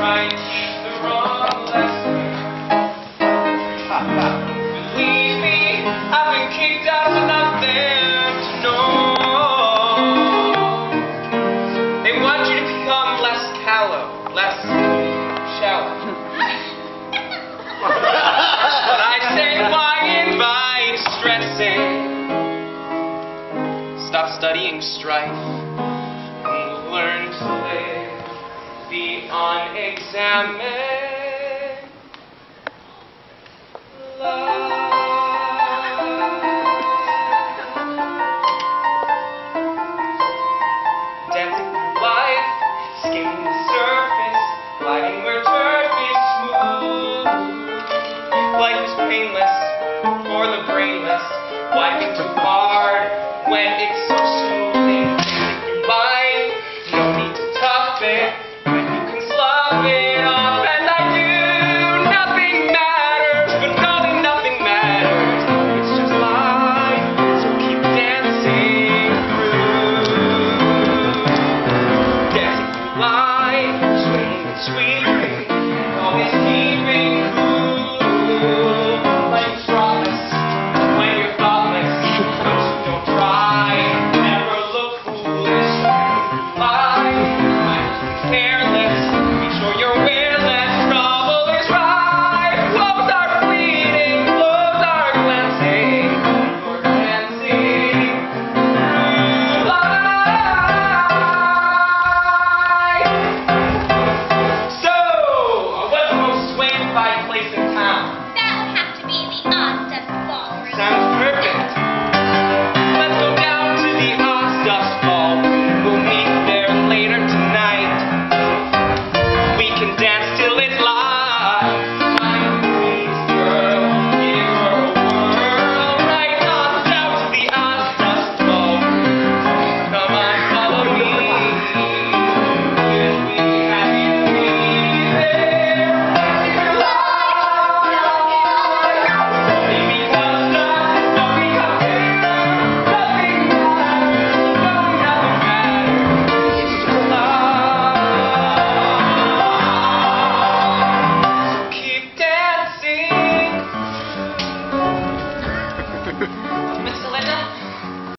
trying to teach the wrong lesson. Believe me, I've been kicked out for nothing to know. They want you to become less callow, less shallow. But I say, why invite stressing? Stop studying strife and learn to live the unexamined life.